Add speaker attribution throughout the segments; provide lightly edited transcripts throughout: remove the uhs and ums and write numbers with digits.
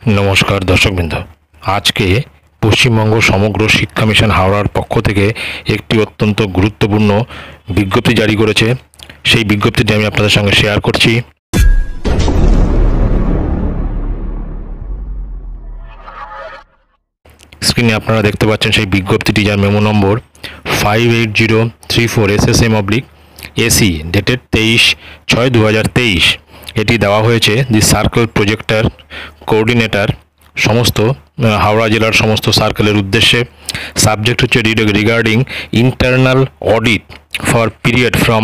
Speaker 1: नमस्कार दर्शकबृंद आज के पश्चिमबंग समग्र शिक्षा मिशन हावड़ार पक्ष থেকে একটি অত্যন্ত গুরুত্বপূর্ণ বিজ্ঞপ্তি জারি করেছে। সেই বিজ্ঞপ্তিটি আমি আপনাদের সঙ্গে শেয়ার করছি। স্ক্রিনে আপনারা দেখতে পাচ্ছেন সেই বিজ্ঞপ্তিটি, যার মেমো নম্বর 58034 SSM/AC ডেটেড 23/6/2023। এটি দেওয়া হয়েছে দি সার্কেল প্রজেক্টর কোঅর্ডিনেটর সমস্ত হাওড়া জেলার সমস্ত সার্কেলের উদ্দেশ্যে। সাবজেক্ট হচ্ছে regarding internal audit for period from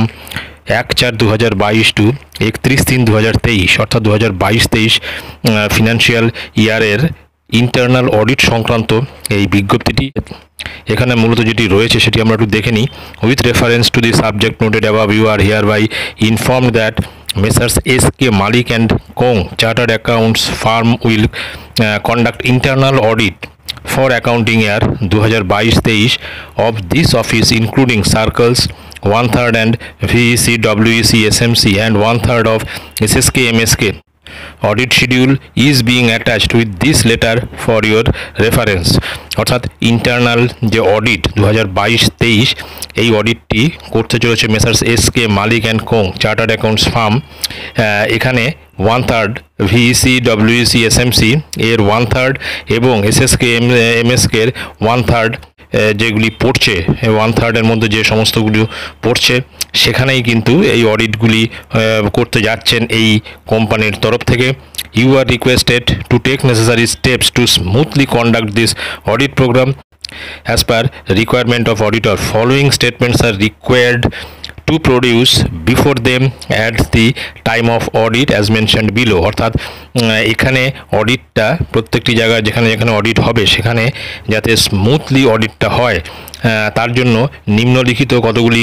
Speaker 1: 1/4/2022 to 31/3/2023, অর্থাৎ 2022-23 ফিনান্সিয়াল ইয়ারের ইন্টারনাল অডিট সংক্রান্ত এই বিজ্ঞপ্তিটি। এখানে মূলত যেটি রয়েছে সেটি আমরা একটু দেখে নিই। With reference to the subject noted above, you are hereby informed that Messrs. S.K. Malik and Kong Chartered Accounts Firm will conduct internal audit for accounting year 2022-23 of this office, including circles 1/3 and VEC, WEC, SMC and 1/3 of SSK, MSK. Audit schedule is being attached with this letter for your reference। অর্থাৎ internal যে audit 2022-23 এই অডিটটি করতে চলেছে Messrs S K Malik and company chartered accounts firm. এখানে 1/3 VEC, ডব্লিউইসি, SMC এর 1/3 এবং SSK, MSK এর 1/3 যেগুলি পড়ছে, 1/3 মধ্যে যে সমস্তগুলি পড়ছে সেখানেই কিন্তু এই অডিটগুলি করতে যাচ্ছেন এই কোম্পানির তরফ থেকে। You are requested to take necessary steps to smoothly conduct this audit program as per requirement of auditor. Following statements are required to produce before them at the time of audit as mentioned below। অর্থাৎ এখানে অডিটটা প্রত্যেকটি জায়গায় যেখানে যেখানে audit হবে সেখানে যাতে smoothly অডিটটা হয় তার জন্য নিম্নলিখিত কতগুলি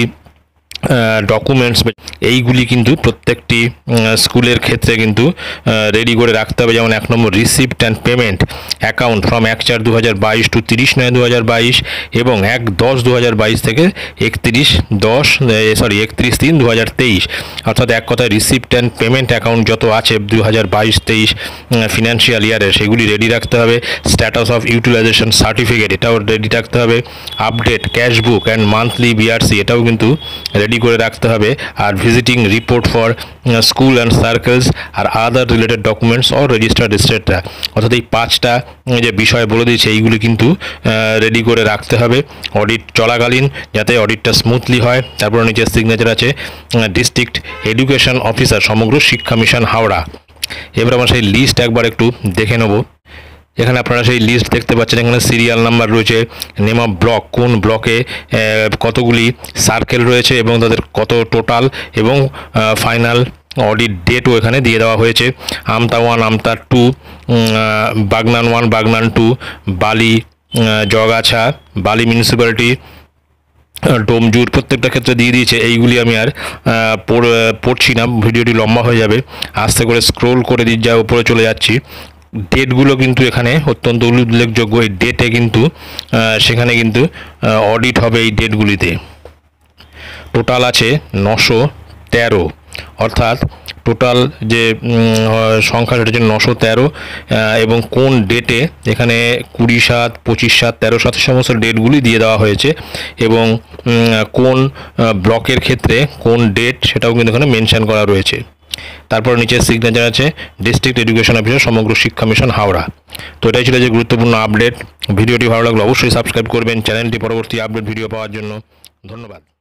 Speaker 1: ডকুমেন্টস এইগুলি কিন্তু প্রত্যেকটি স্কুলের ক্ষেত্রে কিন্তু রেডি করে রাখতে হবে। যেমন 1 number receipt and payment account from 1/4/2022 to 30/9/2022 এবং 1/10/2022 থেকে 31/3/2023। অর্থাৎ এক কথায় রিসিপ্ট অ্যান্ড পেমেন্ট অ্যাকাউন্ট যত আছে 2022-23 ফিনান্সিয়াল ইয়ারে সেগুলি রেডি রাখতে হবে। স্ট্যাটাস অফ ইউটিলাইজেশন সার্টিফিকেট এটাও রেডি রাখতে হবে। Update cash book and monthly BRC এটাও কিন্তু রেডি করে রাখতে হবে। আর visiting report for school and circles আর other related documents or registered স্টেটরা, অর্থাৎ এই 5টা যে বিষয় বলে দিয়েছে এইগুলি কিন্তু রেডি করে রাখতে হবে অডিট চলাকালীন, যাতে অডিটটা স্মুথলি হয়। তারপর নিচে সিগনেচার আছে ডিস্ট্রিক্ট এডুকেশন অফিসার সমগ্র শিক্ষা মিশন হাওড়া। এবার আমরা সেই লিস্ট একবার একটু দেখে নেব। এখানে আপনারা সেই লিস্ট দেখতে পাচ্ছেন, এখানে সিরিয়াল নাম্বার রয়েছে, নেম অফ ব্লক, কোন ব্লকে কতগুলি সার্কেল রয়েছে এবং তাদের কত টোটাল, এবং ফাইনাল অডিট ডেটও এখানে দিয়ে দেওয়া হয়েছে। আমতা 1, আমতা 2, বাগনান 1, বাগনান 2, বালি, জগাছা, বালি মিউনিসিপ্যালিটি, ডোমজুর, প্রত্যেকটা ক্ষেত্রে দিয়ে দিয়েছে। এইগুলি আমি আর পড়ছি না, ভিডিওটি লম্বা হয়ে যাবে। আস্তে করে স্ক্রোল করে যা উপরে চলে যাচ্ছি। ডেটগুলো কিন্তু এখানে অত্যন্ত উল্লেখযোগ্য। এই ডেটে কিন্তু সেখানে কিন্তু অডিট হবে এই ডেটগুলিতে। টোটাল আছে 913, অর্থাৎ টোটাল যে সংখ্যা সেটা হচ্ছে 913। এবং কোন ডেটে এখানে 20/7, 25/7, 13/7 সমস্ত ডেটগুলি দিয়ে দেওয়া হয়েছে এবং কোন ব্লকের ক্ষেত্রে কোন ডেট সেটাও কিন্তু এখানে মেনশন করা রয়েছে। তারপর নিচে সিগনেচার আছে ডিস্ট্রিক্ট এডুকেশন অফিসার সমগ্র শিক্ষা মিশন হাওড়া। তো এটাই ছিল যে গুরুত্বপূর্ণ আপডেট। ভিডিওটি ভালো লাগলে অবশ্যই সাবস্ক্রাইব করবেন চ্যানেলটি পরবর্তী আপডেট ভিডিও পাওয়ার জন্য। ধন্যবাদ।